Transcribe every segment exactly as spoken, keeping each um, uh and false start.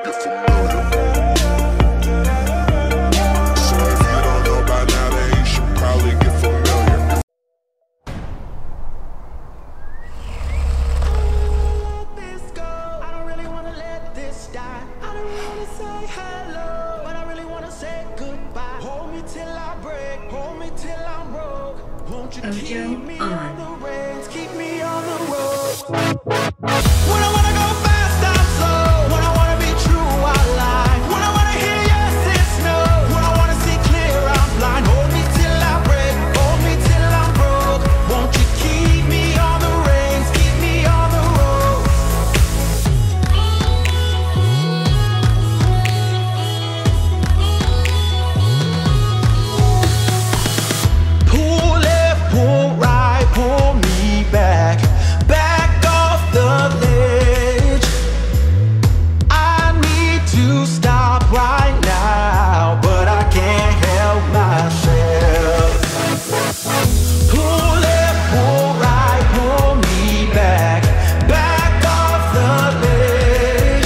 get familiar. So if you don't know by now, then you should probably get familiar. This go. I don't really wanna let this die. I don't really wanna say hello, but I really wanna say goodbye. Hold me till I break, hold me till I'm broke. Won't you keep me on the reins, keep me on the road. When I wanna go fast, I'm slow. When I wanna be true, I lie. When I wanna hear yes, it's no. When I wanna see clear, I'm blind. Hold me till I break, hold me till I'm broke. Won't you keep me on the reins, keep me on the road. Pull left, pull right, pull me back, back off the ledge. I need to stop right now, but I can't help myself. Pull left, pull right, pull me back, back off the ledge.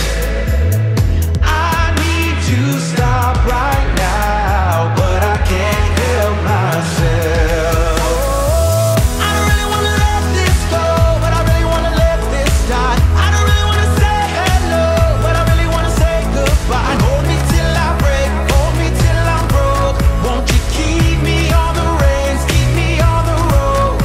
I need to stop right now, but I can't help myself. I don't really wanna let this go, but I really wanna let this die. I don't really wanna say hello, but I really wanna say goodbye. Hold me till I break, hold me till I'm broke. Won't you keep me on the reins, keep me on the road.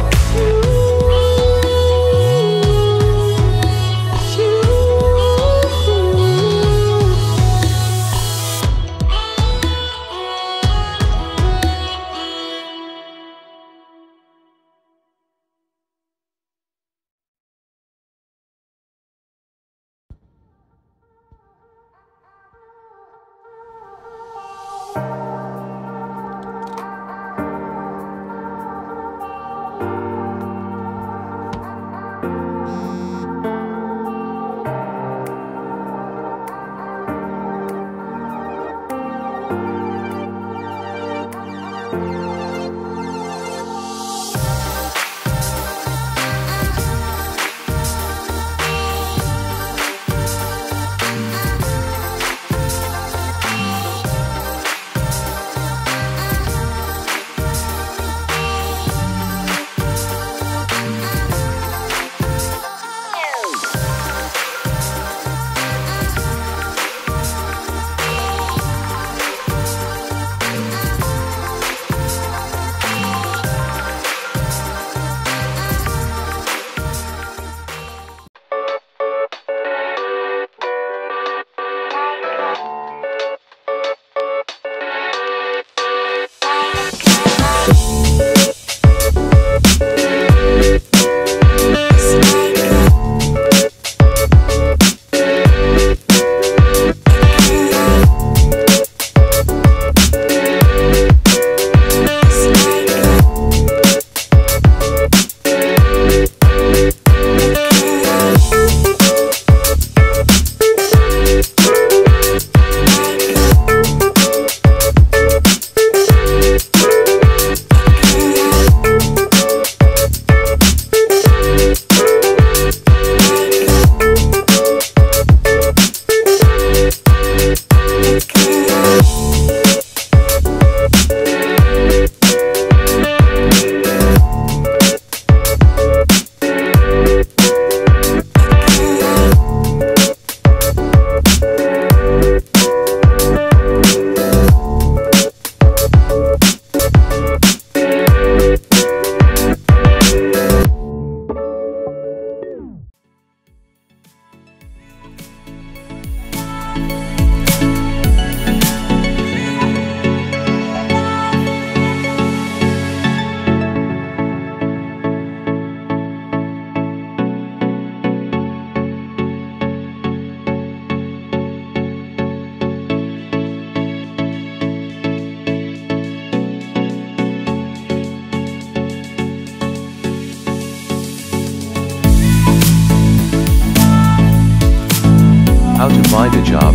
How to find a job.